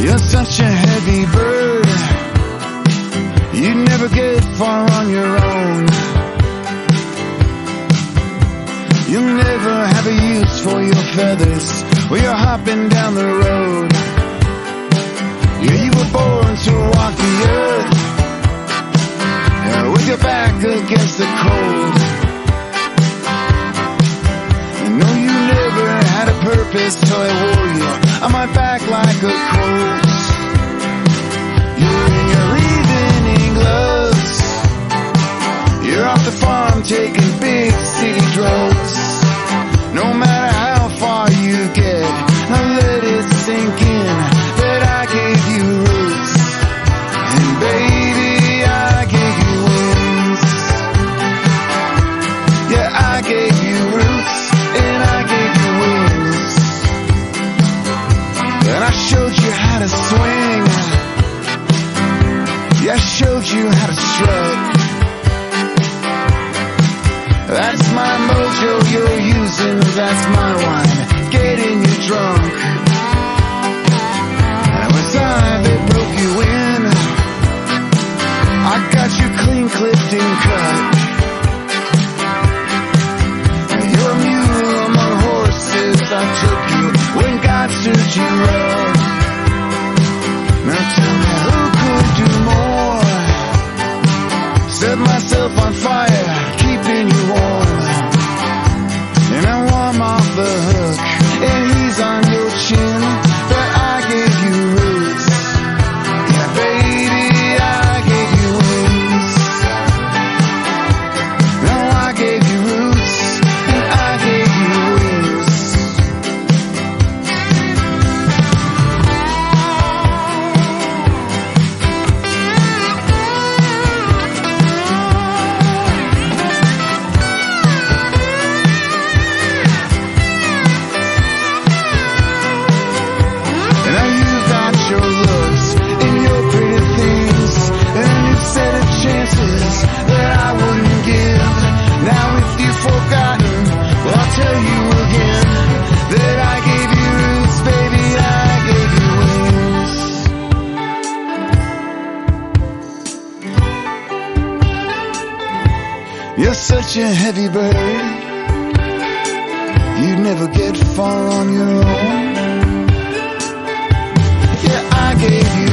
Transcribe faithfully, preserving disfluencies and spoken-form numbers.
You're such a heavy bird, you'd never get far on your own. You'll never have a use for your feathers when you're hopping down the road. Yeah, you were born to walk the earth, yeah, with your back against the cold. No, you never had a purpose till I wore you on my back like a coat. You're in your evening gloves, you're off the farm taking big city drugs. No matter how far you get, now let it sink in that I gave you roots. And baby, I gave you wings. Yeah, I gave you roots, and I gave you wings. And I showed you how to swing, yeah, I showed you how to strut. That's my mojo you're using, that's my wine, getting you drunk. And it was I that broke you in, I got you clean clipped and cut. And you're a mule among horses, I took you when God stood you up. Now tell me who could do more, set myself on fire, keeping you warm. And I warm off the hook, and he's on your chin, but I gave you roots. Yeah, baby, I gave you wings. No, I gave you roots, and I gave you wings. You're such a heavy bird, you'd never get far on your own. Yeah, I gave you